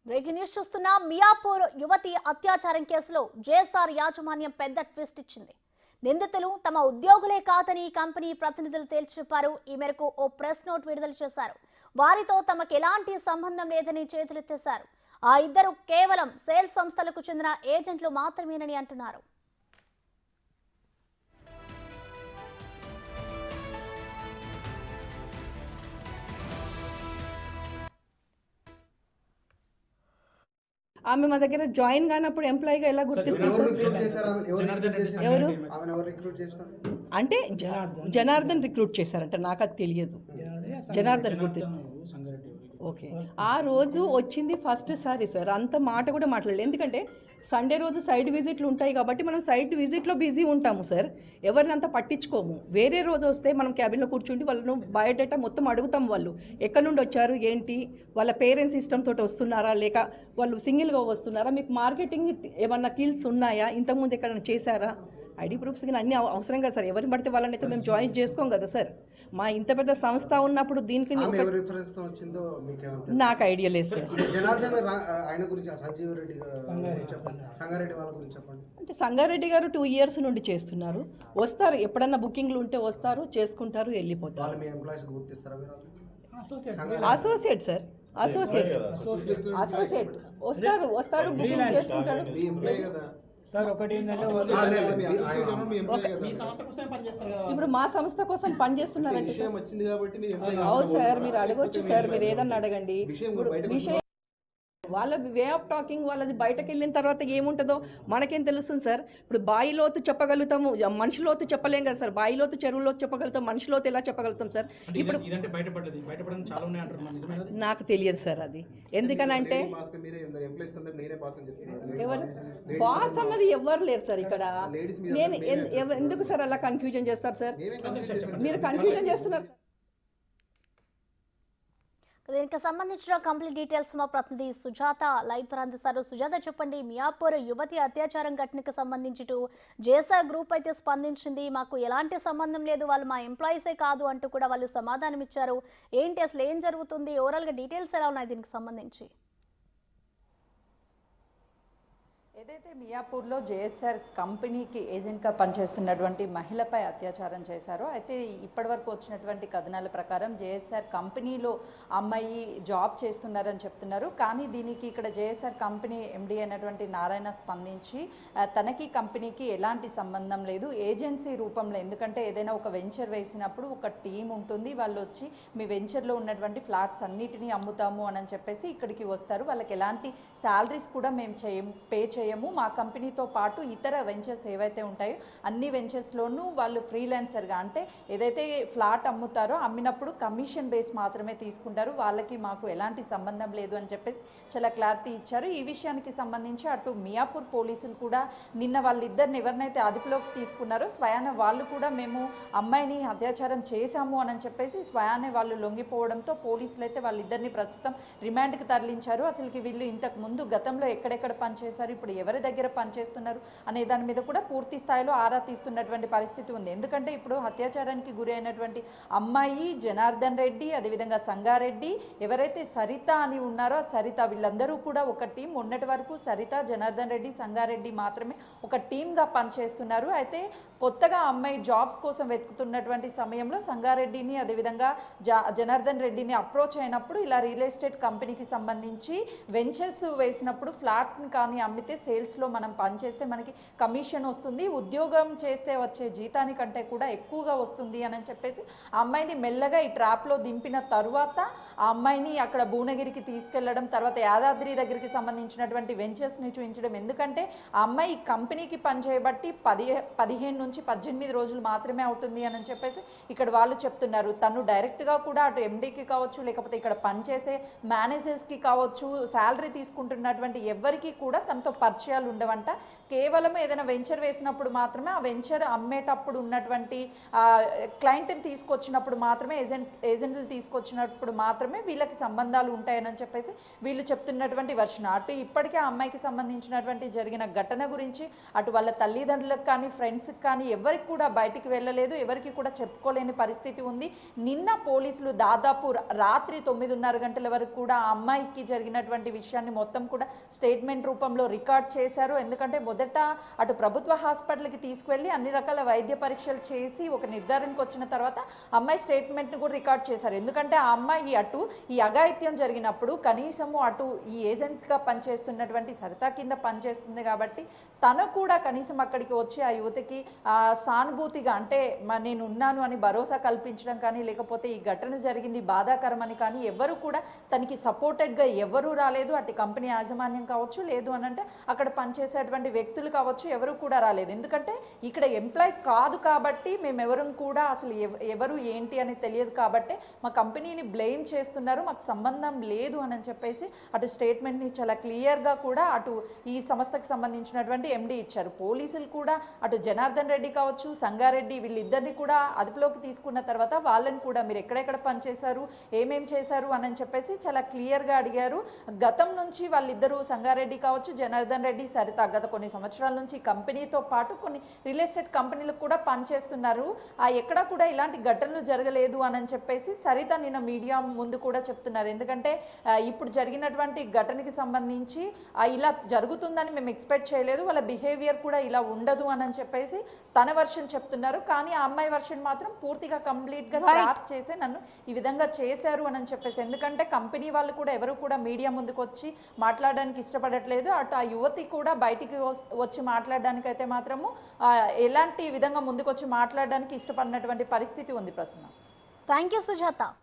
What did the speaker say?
Breaking news చూస్తున్న మియాపూర్ యువతి అత్యాచారం కేసులో జేఎస్ఆర్ యాజమాన్యం పెద్ద ట్విస్ట్ ఇచ్చింది. నిందితులు తమ ఉద్యోగులే కాదని కంపెనీ ప్రతినిధులు తేల్చి చెప్పారు. ఈ మేరకు ఓ ప్రెస్ నోట్ విడుదల చేశారు. వారితో తమకు ఎలాంటి సంబంధం లేదని చేతులెత్తేశారు. ఆ ఇద్దరు కేవలం సేల్స్ సంస్థలకు చెందిన ఏజెంట్లు మాత్రమేనని అంటున్నారు. ఆమె మా దగ్గర జాయిన్ కానప్పుడు ఎంప్లాయీగా ఎలా గుర్తిస్తారు? ఎవరు అంటే జనార్దన్ రిక్రూట్ చేశారంట, నాకు అది తెలియదు. జనార్దన్ గుర్తు ఓకే. ఆ రోజు వచ్చింది ఫస్ట్ సారి సార్, అంత మాట కూడా మాట్లాడలేదు. ఎందుకంటే సండే రోజు సైట్ విజిట్లు ఉంటాయి కాబట్టి మనం సైట్ విజిట్లో బిజీ ఉంటాము సార్, ఎవరిని అంత పట్టించుకోము. వేరే రోజు వస్తే మనం క్యాబిన్లో కూర్చుండి వాళ్ళను బయోడేటా మొత్తం అడుగుతాం. వాళ్ళు ఎక్కడి నుండి వచ్చారు, ఏంటి, వాళ్ళ పేరెంట్స్ సిస్టమ్ తోటి వస్తున్నారా, లేక వాళ్ళు సింగిల్గా వస్తున్నారా, మీకు మార్కెటింగ్ ఏమన్నా స్కిల్స్ ఉన్నాయా, ఇంతకుముందు ఎక్కడైనా చేశారా, ఐడి ప్రూఫ్స్ కానీ అన్నీ అవసరం కదా సార్. ఎవరిని పడితే వాళ్ళని అయితే మేము జాయిన్ చేసుకోం కదా సార్. మా ఇంత పెద్ద సంస్థ ఉన్నప్పుడు దీనికి నాకు ఐడియా లేదు సార్. అంటే సంగారెడ్డి గారు 2 years నుండి చేస్తున్నారు. వస్తారు, ఎప్పుడన్నా బుకింగ్లు ఉంటే వస్తారు, చేసుకుంటారు, వెళ్ళిపోతారు. అసోసియేట్ సార్, అసోసియేట్ వస్తాడు బుకింగ్ చేసుకుంటాడు. ఇప్పుడు మా సంస్థ కోసం పనిచేస్తున్నారంటే అవును సార్, మీరు అడగొచ్చు సార్, మీరు ఏదన్నా అడగండి. విషయం వాళ్ళ వే ఆఫ్ టాకింగ్ వాళ్ళది బయటకు వెళ్ళిన తర్వాత ఏముంటుందో మనకేం తెలుస్తుంది సార్. ఇప్పుడు బాయిలోతు చెప్పగలుగుతాము, మనిషిలోతు చెప్పలేం కదా సార్. బాయిలోతు చెరువులోతు చెప్పగలుగుతాం, మనిషిలోతు ఎలా చెప్పగలుగుతాం సార్? ఇప్పుడు నాకు తెలియదు సార్ అది. ఎందుకనంటే ఎవరు బాస్ అన్నది ఎవరు లేరు సార్ ఇక్కడ. నేను ఎందుకు సార్ అలా కన్ఫ్యూజన్ చేస్తారు సార్? మీరు కన్ఫ్యూజన్ చేస్తున్నారు. దీనికి సంబంధించిన కంప్లీట్ డీటెయిల్స్ మా ప్రతినిధి సుజాత లైవ్ ద్వారా అందిస్తారు. సుజాత, చెప్పండి, మియాపూర్ యువతి అత్యాచారం ఘటనకు సంబంధించి జేఎస్ఆర్ గ్రూప్ అయితే స్పందించింది. మాకు ఎలాంటి సంబంధం లేదు, వాళ్ళు మా ఎంప్లాయీసే కాదు అంటూ కూడా వాళ్ళు సమాధానం ఇచ్చారు. ఏంటి అసలు ఏం జరుగుతుంది, ఓవరాల్గా డీటెయిల్స్ ఎలా ఉన్నాయి దీనికి సంబంధించి? ఏదైతే మియాపూర్లో జేఎస్ఆర్ కంపెనీకి ఏజెంట్గా పనిచేస్తున్నటువంటి మహిళపై అత్యాచారం చేశారో, అయితే ఇప్పటివరకు వచ్చినటువంటి కథనాల ప్రకారం జేఎస్ఆర్ కంపెనీలో అమ్మాయి జాబ్ చేస్తున్నారని చెప్తున్నారు. కానీ దీనికి ఇక్కడ జేఎస్ఆర్ కంపెనీ ఎండీ అయినటువంటి నారాయణ స్పందించి తనకి కంపెనీకి ఎలాంటి సంబంధం లేదు, ఏజెన్సీ రూపంలో, ఎందుకంటే ఏదైనా ఒక వెంచర్ వేసినప్పుడు ఒక టీం ఉంటుంది, వాళ్ళు వచ్చి మీ వెంచర్లో ఉన్నటువంటి ఫ్లాట్స్ అన్నిటినీ అమ్ముతాము అని చెప్పేసి ఇక్కడికి వస్తారు. వాళ్ళకి ఎలాంటి శాలరీస్ కూడా మేము పే చేయము. మా కంపెనీతో పాటు ఇతర వెంచర్స్ ఏవైతే ఉంటాయో అన్ని వెంచర్స్లోనూ వాళ్ళు ఫ్రీలాన్సర్గా, అంటే ఏదైతే ఫ్లాట్ అమ్ముతారో అమ్మినప్పుడు కమిషన్ బేస్ మాత్రమే తీసుకుంటారు, వాళ్ళకి మాకు ఎలాంటి సంబంధం లేదు అని చెప్పేసి చాలా క్లారిటీ ఇచ్చారు. ఈ విషయానికి సంబంధించి అటు మియాపూర్ పోలీసులు కూడా నిన్న వాళ్ళిద్దరిని ఎవరినైతే అదుపులోకి తీసుకున్నారో స్వయాన వాళ్ళు కూడా మేము అమ్మాయిని అత్యాచారం చేశాము అని చెప్పేసి స్వయానే వాళ్ళు లొంగిపోవడంతో పోలీసులు అయితే వాళ్ళిద్దరిని ప్రస్తుతం రిమాండ్కి తరలించారు. అసలుకి వీళ్ళు ఇంతకు ముందు గతంలో ఎక్కడెక్కడ పనిచేశారు, ఇప్పుడు ఎవరి దగ్గర పనిచేస్తున్నారు అనే దాని మీద కూడా పూర్తి స్థాయిలో ఆరా తీస్తున్నటువంటి పరిస్థితి ఉంది. ఎందుకంటే ఇప్పుడు అత్యాచారానికి గురి అయినటువంటి అమ్మాయి, జనార్దన్ రెడ్డి, అదేవిధంగా సంగారెడ్డి, ఎవరైతే సరిత అని ఉన్నారో సరిత, వీళ్ళందరూ కూడా ఒక టీం. మొన్నటి వరకు సరిత, జనార్దన్ రెడ్డి, సంగారెడ్డి మాత్రమే ఒక టీమ్గా పనిచేస్తున్నారు. అయితే కొత్తగా అమ్మాయి జాబ్స్ కోసం వెతుకుతున్నటువంటి సమయంలో సంగారెడ్డిని అదేవిధంగా జనార్దన్ రెడ్డిని అప్రోచ్ అయినప్పుడు ఇలా రియల్ ఎస్టేట్ కంపెనీకి సంబంధించి వెంచర్స్ వేసినప్పుడు ఫ్లాట్స్ని కానీ అమ్మితే సేల్స్లో మనం పనిచేస్తే మనకి కమిషన్ వస్తుంది, ఉద్యోగం చేస్తే వచ్చే జీతానికంటే కూడా ఎక్కువగా వస్తుంది అని చెప్పేసి ఆ అమ్మాయిని మెల్లగా ఈ ట్రాప్లో దింపిన తరువాత ఆ అమ్మాయిని అక్కడ భువనగిరికి తీసుకెళ్లడం, తర్వాత యాదాద్రి దగ్గరికి సంబంధించినటువంటి వెంచర్స్ని చూపించడం. ఎందుకంటే ఆ అమ్మాయి కంపెనీకి పనిచేయబట్టి 15 నుంచి 18 రోజులు మాత్రమే అవుతుంది అని చెప్పేసి ఇక్కడ వాళ్ళు చెప్తున్నారు. తను డైరెక్ట్గా కూడా అటు ఎండీకి కావచ్చు, లేకపోతే ఇక్కడ పనిచేసే మేనేజర్స్కి కావచ్చు, శాలరీ తీసుకుంటున్నటువంటి ఎవరికి కూడా తనతో పరిచయాలు ఉండవంట. కేవలం ఏదైనా వెంచర్ వేసినప్పుడు మాత్రమే, ఆ వెంచర్ అమ్మేటప్పుడు ఉన్నటువంటి క్లయింట్ని తీసుకొచ్చినప్పుడు మాత్రమే, ఏజెంట్లు తీసుకొచ్చినప్పుడు మాత్రమే వీళ్ళకి సంబంధాలు ఉంటాయని చెప్పేసి వీళ్ళు చెప్తున్నటువంటి వర్షన్. అటు ఇప్పటికే ఆ అమ్మాయికి సంబంధించినటువంటి జరిగిన ఘటన గురించి అటు వాళ్ళ తల్లిదండ్రులకు కానీ ఫ్రెండ్స్కి కానీ ఎవరికి కూడా బయటికి వెళ్ళలేదు, ఎవరికి కూడా చెప్పుకోలేని పరిస్థితి ఉంది. నిన్న పోలీసులు దాదాపు రాత్రి 9:30 గంటల వరకు కూడా ఆ అమ్మాయికి జరిగినటువంటి విషయాన్ని మొత్తం కూడా స్టేట్మెంట్ రూపంలో రికార్డ్ చేశారు. ఎందుకంటే మొదట అటు ప్రభుత్వ హాస్పిటల్కి తీసుకువెళ్ళి అన్ని రకాల వైద్య పరీక్షలు చేసి ఒక నిర్ధారణకు వచ్చిన తర్వాత అమ్మాయి స్టేట్మెంట్ని కూడా రికార్డ్ చేశారు. ఎందుకంటే ఆ అమ్మాయి అటు ఈ అఘాయిత్యం జరిగినప్పుడు కనీసము అటు ఈ ఏజెంట్గా పనిచేస్తున్నటువంటి సరిత కింద పనిచేస్తుంది కాబట్టి తను కూడా కనీసం అక్కడికి వచ్చి ఆ యువతికి సానుభూతిగా, అంటే నేను ఉన్నాను అని భరోసా కల్పించడం కానీ, లేకపోతే ఈ ఘటన జరిగింది బాధాకరమని కానీ ఎవరు కూడా తనకి సపోర్టెడ్గా ఎవరూ రాలేదు. అటు కంపెనీ యాజమాన్యం కావచ్చు, లేదు అని అంటే అక్కడ పనిచేసేటువంటి వ్యక్తులు కావచ్చు, ఎవరు కూడా రాలేదు. ఎందుకంటే ఇక్కడ ఎంప్లాయ్ కాదు కాబట్టి మేమెవరం కూడా అసలు ఎవరు ఏంటి అని తెలియదు కాబట్టి మా కంపెనీని బ్లేమ్ చేస్తున్నారు, మాకు సంబంధం లేదు అని చెప్పేసి అటు స్టేట్మెంట్ని చాలా క్లియర్గా కూడా అటు ఈ సంస్థకు సంబంధించినటువంటి ఎండి ఇచ్చారు. పోలీసులు కూడా అటు జనార్దన్ రెడ్డి కావచ్చు, సంగారెడ్డి వీళ్ళిద్దరిని కూడా అదుపులోకి తీసుకున్న తర్వాత వాళ్ళని కూడా మీరు ఎక్కడెక్కడ పనిచేశారు, ఏమేం చేశారు అని చెప్పేసి చాలా క్లియర్గా అడిగారు. గతం నుంచి వాళ్ళిద్దరూ సంగారెడ్డి కావచ్చు, జనార్దన్ రెడ్డి, సరిత గత కొన్ని సంవత్సరాల నుంచి కంపెనీతో పాటు కొన్ని రియల్ ఎస్టేట్ కంపెనీలకు కూడా పనిచేస్తున్నారు. ఎక్కడా కూడా ఇలాంటి ఘటనలు జరగలేదు అని చెప్పేసి సరిత నిన్న మీడియా ముందు కూడా చెప్తున్నారు. ఎందుకంటే ఇప్పుడు జరిగినటువంటి ఘటనకి సంబంధించి ఇలా జరుగుతుందని మేము ఎక్స్పెక్ట్ చేయలేదు, వాళ్ళ బిహేవియర్ కూడా ఇలా ఉండదు అని చెప్పేసి తన వర్షన్ చెప్తున్నారు. కానీ ఆ అమ్మాయి వర్షన్ మాత్రం పూర్తిగా కంప్లీట్గా ట్రాప్ చేసి నన్ను ఈ విధంగా చేశారు అని చెప్పేసి. ఎందుకంటే కంపెనీ వాళ్ళు కూడా ఎవరు కూడా మీడియా ముందుకు వచ్చి మాట్లాడడానికి ఇష్టపడట్లేదు. అటు ఆ యువతి కూడా బయటికి వచ్చి మాట్లాడడానికి అయితే మాత్రము ఎలాంటి విధంగా ముందుకు వచ్చి మాట్లాడడానికి ఇష్టపడినటువంటి పరిస్థితి ఉంది ప్రసన్న. Thank you Sujatha.